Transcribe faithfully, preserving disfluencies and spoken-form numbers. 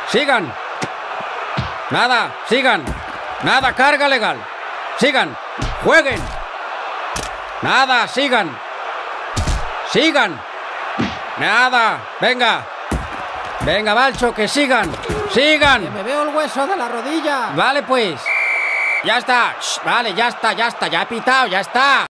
Sigan. Nada, sigan. Nada, carga legal. Sigan. Jueguen. Nada, sigan. Sigan. Nada, venga. Venga, Balcho, que sigan. Sigan. Que me veo el hueso de la rodilla. Vale, pues. Ya está. Shh, vale, ya está, ya está. Ya he pitado, ya está.